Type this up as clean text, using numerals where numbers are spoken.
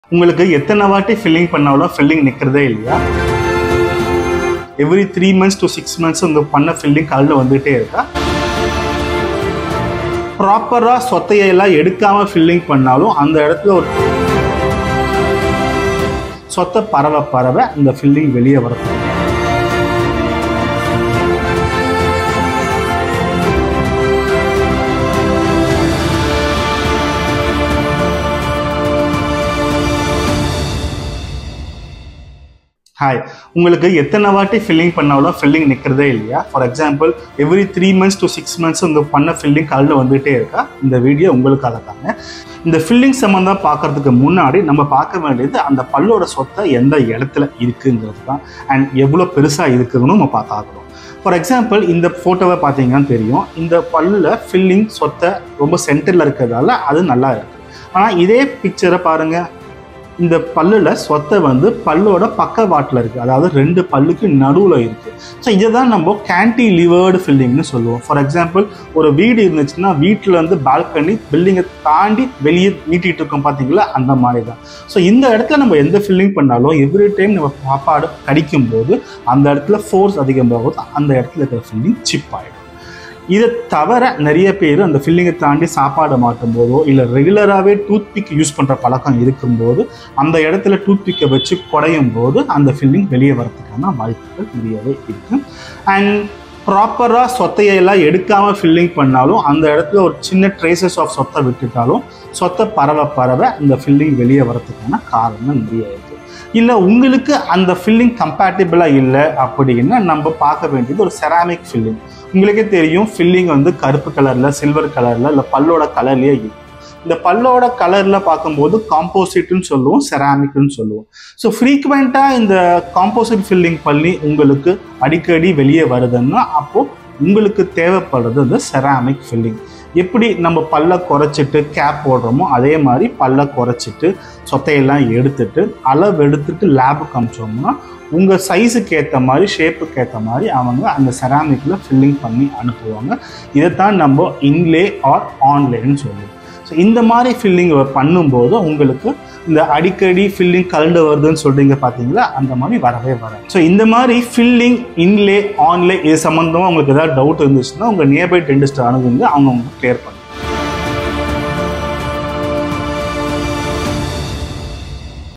உங்களுக்கு எத்தனை வாட்டி ஃபில்லிங் பண்ணாலும் ஃபில்லிங் நிற்கிறதே இல்லையா? எவ்ரி 3 months to 6 months இந்த பண்ண ஃபில்லிங் காலில் வந்துகிட்டே இருக்கா? ப்ராப்பராக சொத்தையெல்லாம் எடுக்காமல் ஃபில்லிங் பண்ணாலும் அந்த இடத்துல ஒரு சொத்தை பரவ இந்த ஃபில்லிங் வெளியே வரது. ஹாய், உங்களுக்கு எத்தனை வாட்டி ஃபில்லிங் பண்ணாலும் ஃபில்லிங் நிற்கிறதே இல்லையா? For example every 3 months to 6 months இந்த பண்ண ஃபில்லிங் காலில் வந்துகிட்டே இருக்கா? இந்த வீடியோ உங்களுக்காக தாங்க. இந்த ஃபில்லிங் சம்மந்தம் பார்க்கறதுக்கு முன்னாடி நம்ம பார்க்க வேண்டியது அந்த பல்லோட சொத்தை எந்த இடத்துல இருக்குங்கிறது தான். அண்ட் எவ்வளோ பெருசாக இருக்குதுன்னு நம்ம பார்த்தாகணும். ஃபார் எக்ஸாம்பிள் இந்த ஃபோட்டோவை பார்த்தீங்கன்னா தெரியும், இந்த பல்லில் ஃபில்லிங் சொத்தை ரொம்ப சென்டரில் இருக்கிறதால அது நல்லா இருக்குது. ஆனால் இதே பிக்சரை பாருங்கள், இந்த பல்லில் சொத்தை பல்லோட பக்கவாட்டில் இருக்குது, அதாவது 2 பல்லுக்கு நடுவில் இருக்குது. ஸோ இதை தான் நம்ம கேன்டிலிவர்டு ஃபில்லிங்னு சொல்லுவோம். ஃபார் எக்ஸாம்பிள் ஒரு வீடு இருந்துச்சுன்னா வீட்டில் பால்கனி பில்டிங்கை தாண்டி வெளியே நீட்டிகிட்டு இருக்கோம் பார்த்தீங்களா, அந்த மாதிரி தான். ஸோ இந்த இடத்துல நம்ம எந்த ஃபில்லிங் பண்ணாலும் எவ்ரி டைம் நம்ம சாப்பாடு கடிக்கும் போது அந்த இடத்துல ஃபோர்ஸ் அதிகமாகும்போது அந்த இடத்துல இருக்கிற ஃபில்லிங் சிப் ஆகிடும். இதை தவிர நிறைய பேர் அந்த ஃபில்லிங்கை தாண்டி சாப்பாடு மாட்டும் போதோ இல்லை ரெகுலராகவே டூத்பிக் யூஸ் பண்ணுற பழக்கம் இருக்கும்போது அந்த இடத்துல டூத்பிக்கை வச்சு குடையும் போது அந்த ஃபில்லிங் வெளியே வரதுக்கான வாய்ப்புகள் நிறையவே இருக்குது. அண்ட் ப்ராப்பராக சொத்தையெல்லாம் எடுக்காமல் ஃபில்லிங் பண்ணாலும் அந்த இடத்துல ஒரு சின்ன ட்ரேசஸ் ஆஃப் சொத்தை விட்டுட்டாலும் சொத்தை பரவ இந்த ஃபில்லிங் வெளியே வரதுக்கான காரணம் நிறைய இருக்குது. இல்லை உங்களுக்கு அந்த ஃபில்லிங் கம்பேட்டிபிளாக இல்லை அப்படின்னா நம்ம பார்க்க வேண்டியது ஒரு செராமிக் ஃபில்லிங். உங்களுக்கே தெரியும், ஃபில்லிங் கருப்பு கலரில், சில்வர் கலரில், இல்லை பல்லோட கலர்லேயே இருக்கும். இந்த பல்லோட கலரில் பார்க்கும்போது காம்போசிட்னு சொல்லுவோம், செராமிக்னு சொல்லுவோம். ஸோ ஃப்ரீக்வெண்ட்டாக இந்த காம்போசிட் ஃபில்லிங் பண்ணி உங்களுக்கு அடிக்கடி வெளியே வருதுன்னா அப்போது உங்களுக்கு தேவைப்படுறது இந்த செராமிக் ஃபில்லிங். எப்படி நம்ம பல்லை குறைச்சிட்டு கேப் போடுறோமோ அதே மாதிரி பல்லை குறைச்சிட்டு சொத்தையெல்லாம் எடுத்துட்டு அளவு எடுத்துட்டு லேபுக்கு அனுப்பிச்சோம்னா உங்கள் சைஸுக்கு ஏற்ற மாதிரி ஷேப்புக்கு ஏற்ற மாதிரி அவங்க அந்த செராமிக்கில் ஃபில்லிங் பண்ணி அனுப்புவாங்க. இதைத்தான் நம்ம இன்லே ஆர் ஆன்லைன்னு சொல்லுவோம். ஸோ இந்த மாதிரி ஃபில்லிங் பண்ணும்போது உங்களுக்கு இந்த அடிக்கடி ஃபில்லிங் கலண்டு வருதுன்னு சொல்கிறீங்க பார்த்தீங்களா, அந்த மாதிரி வரவே வராது. ஸோ இந்த மாதிரி ஃபில்லிங் இன்லே ஆன்லே இது சம்மந்தமாக உங்களுக்கு ஏதாவது டவுட் இருந்துச்சுன்னா உங்கள் நியர்பை டென்டிஸ்ட் அணுகுங்க, அவங்க கிளியர் பண்ணுவாங்க.